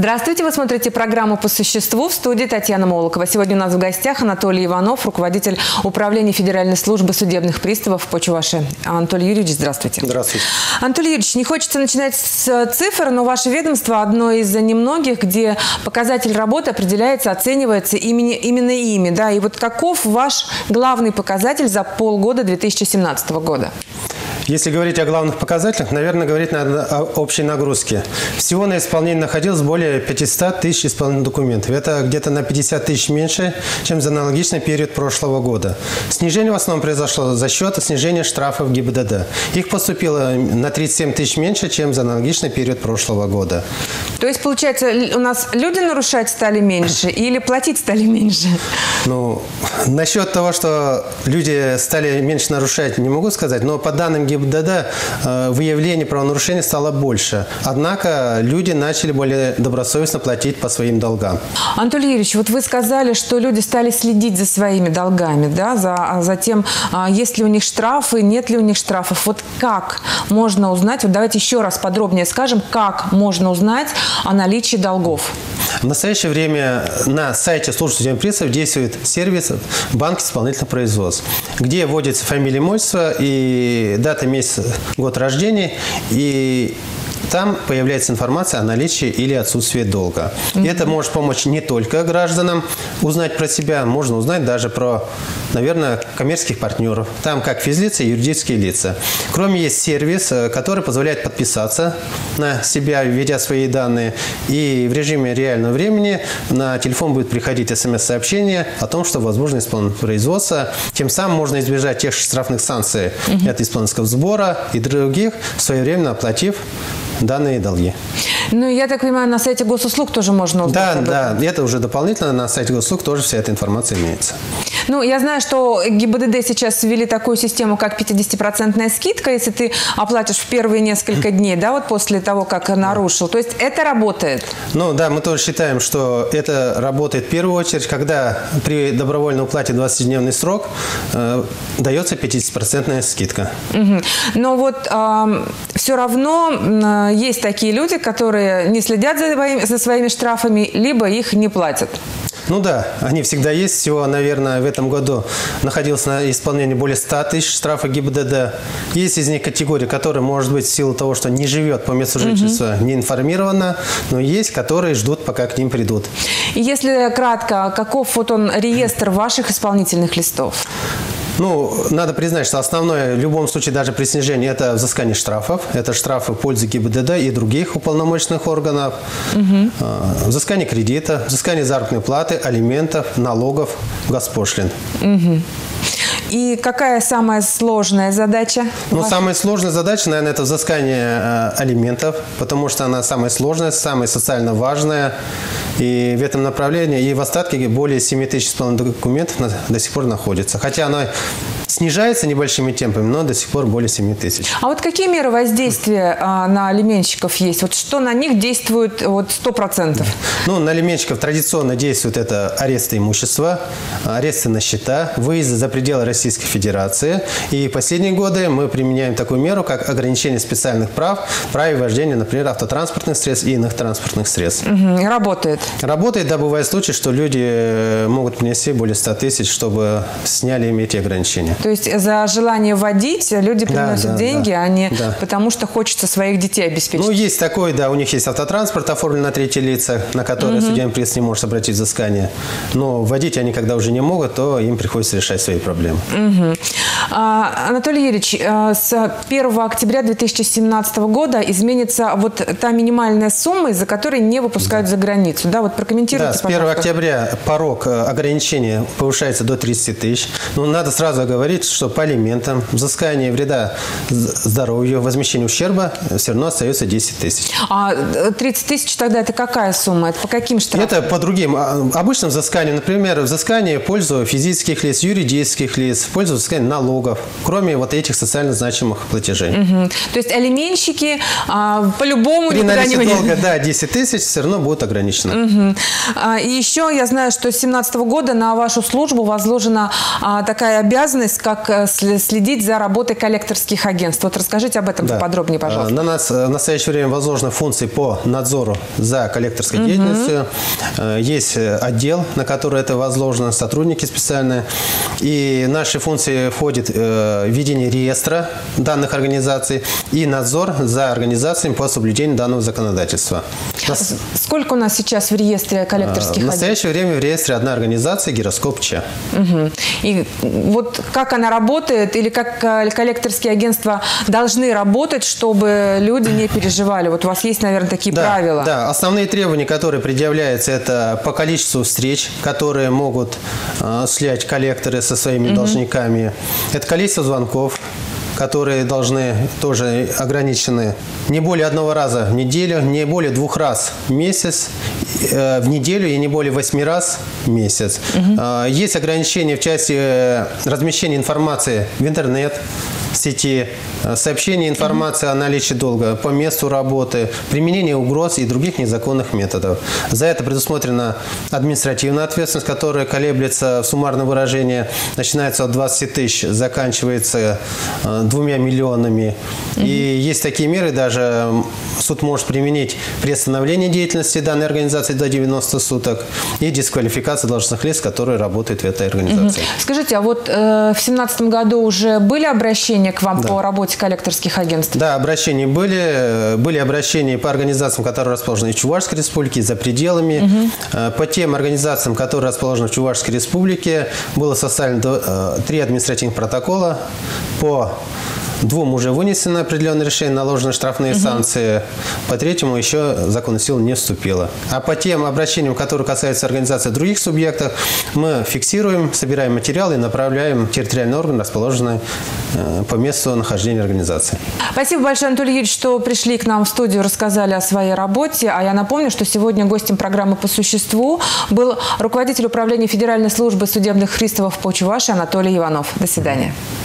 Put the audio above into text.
Здравствуйте, вы смотрите программу «По существу», в студии Татьяна Молокова. Сегодня у нас в гостях Анатолий Иванов, руководитель управления Федеральной службы судебных приставов по Чувашии. Анатолий Юрьевич, здравствуйте. Здравствуйте. Анатолий Юрьевич, не хочется начинать с цифр, но ваше ведомство одно из немногих, где показатель работы определяется, оценивается именно ими. Да? И вот каков ваш главный показатель за полгода 2017 года? Если говорить о главных показателях, наверное, говорить надо о общей нагрузке. Всего на исполнение находилось более 500 тысяч исполнительных документов. Это где-то на 50 тысяч меньше, чем за аналогичный период прошлого года. Снижение в основном произошло за счет снижения штрафов ГИБДД. Их поступило на 37 тысяч меньше, чем за аналогичный период прошлого года. То есть, получается, у нас люди нарушать стали меньше или платить стали меньше? Ну, насчет того, что люди стали меньше нарушать, не могу сказать, но по данным ГИБДД выявление правонарушений стало больше. Однако люди начали более добросовестно платить по своим долгам. Анатолий Юрьевич, вот вы сказали, что люди стали следить за своими долгами, да, за тем, есть ли у них штрафы, нет ли у них штрафов. Вот как можно узнать, вот давайте еще раз подробнее скажем, как можно узнать о наличии долгов? В настоящее время на сайте службы судебных приставов действует сервис «Банк исполнительных производств», где вводится фамилия, имущество и дата, месяц, год рождения, и там появляется информация о наличии или отсутствии долга. И это может помочь не только гражданам узнать про себя, можно узнать даже про, наверное, коммерческих партнеров. Там как физлица и юридические лица. Кроме есть сервис, который позволяет подписаться на себя, введя свои данные. И в режиме реального времени на телефон будет приходить смс-сообщение о том, что возможно исполнительное производство. Тем самым можно избежать тех штрафных санкций от исполнительского сбора и других, своевременно оплатив данные долги. Ну, я так понимаю, на сайте госуслуг тоже можно узнать. Да, это уже дополнительно на сайте госуслуг тоже вся эта информация имеется. Ну, я знаю, что ГИБДД сейчас ввели такую систему, как 50% скидка, если ты оплатишь в первые несколько дней, да, вот после того, как нарушил. То есть это работает? Ну, да, мы тоже считаем, что это работает в первую очередь, когда при добровольной уплате 20-дневный срок дается 50% скидка. Но вот все равно есть такие люди, которые не следят за своими штрафами, либо их не платят. Ну да, они всегда есть. Всего, наверное, в этом году находилось на исполнении более 100 тысяч штрафов ГИБДД. Есть из них категория, которая, может быть, в силу того, что не живет по месту жительства, не информирована, но есть, которые ждут, пока к ним придут. И если кратко, каков вот он реестр ваших исполнительных листов? Ну, надо признать, что основное в любом случае, даже при снижении, это взыскание штрафов. Это штрафы в пользу ГИБДД и других уполномоченных органов. Взыскание кредита, взыскание заработной платы, алиментов, налогов, госпошлин. И какая самая сложная задача? Ну, самая сложная задача, наверное, это взыскание алиментов, потому что она самая сложная, самая социально важная. И в этом направлении, и в остатке более 7 тысяч исполнительных документов до сих пор находится. Хотя она снижается небольшими темпами, но до сих пор более 7 тысяч. А вот какие меры воздействия на алиментщиков есть? Вот что на них действует вот 100%? Ну, на алиментщиков традиционно действует это аресты имущества, аресты на счета, выезды за пределы Российской Федерации. И в последние годы мы применяем такую меру, как ограничение специальных прав в праве вождения, например, автотранспортных средств и иных транспортных средств. Работает? Работает, да, бывает случаи, что люди могут принести более 100 тысяч, чтобы сняли им эти ограничения. То есть за желание водить люди приносят деньги, а не потому что хочется своих детей обеспечить? Ну, есть такой, да, у них есть автотранспорт, оформлен на третьи лица, на которые судебный пристав не может обратить взыскание. Но водить они, когда уже не могут, то им приходится решать свои проблемы. Анатолий Юрьевич, с 1 октября 2017 года изменится вот та минимальная сумма, из-за которой не выпускают за границу. Да, вот прокомментируйте, пожалуйста. Да, с 1 октября порог ограничения повышается до 30 тысяч. Но надо сразу говорить, что по алиментам, взыскание вреда здоровью, возмещение ущерба все равно остается 10 тысяч. А 30 тысяч тогда это какая сумма? Это по каким штрафам? Это по другим. Обычным взысканиям, например, взыскание в пользу физических лиц, юридических лиц, лиц пользуются взысканием налогов, кроме вот этих социально значимых платежей. То есть алименщики по-любому При никуда наличии не долга, да, 10 тысяч все равно будут ограничены. И еще я знаю, что с 2017 года на вашу службу возложена такая обязанность, как следить за работой коллекторских агентств. Вот расскажите об этом поподробнее, пожалуйста. На нас в настоящее время возложены функции по надзору за коллекторской деятельностью. Есть отдел, на который это возложено, сотрудники специальные. И наши функции входят ведение реестра данных организаций и надзор за организациями по соблюдению данного законодательства. Сколько у нас сейчас в реестре коллекторских агентств? В настоящее время в реестре одна организация «Гироскоп ЧА». И вот как она работает, или как коллекторские агентства должны работать, чтобы люди не переживали? Вот у вас есть, наверное, такие правила. Да, основные требования, которые предъявляются, это по количеству встреч, которые могут осуществлять коллекторы со своими должниками. Это количество звонков, которые должны тоже ограничены не более 1 раза в неделю, не более 2 раз в месяц, в неделю и не более 8 раз в месяц. Есть ограничения в части размещения информации в интернет, сети, сообщение информации о наличии долга по месту работы, применение угроз и других незаконных методов. За это предусмотрена административная ответственность, которая колеблется в суммарном выражении, начинается от 20 тысяч, заканчивается 2 миллионами. И есть такие меры, даже суд может применить приостановление деятельности данной организации до 90 суток и дисквалификация должностных лиц, которые работают в этой организации. Скажите, а вот в 2017 году уже были обращения к вам по работе коллекторских агентств? Да, обращения были. Были обращения по организациям, которые расположены в Чувашской республике, за пределами. По тем организациям, которые расположены в Чувашской республике, было составлено 3 административных протокола. По 2 уже вынесено определенное решение, наложены штрафные санкции. По 3 еще законная сила не вступила. А по тем обращениям, которые касаются организации других субъектов, мы фиксируем, собираем материалы и направляем в территориальный орган, расположенный по месту нахождения организации. Спасибо большое, Анатолий Юрьевич, что пришли к нам в студию, рассказали о своей работе. А я напомню, что сегодня гостем программы «По существу» был руководитель управления Федеральной службы судебных приставов по Чувашии Анатолий Иванов. До свидания.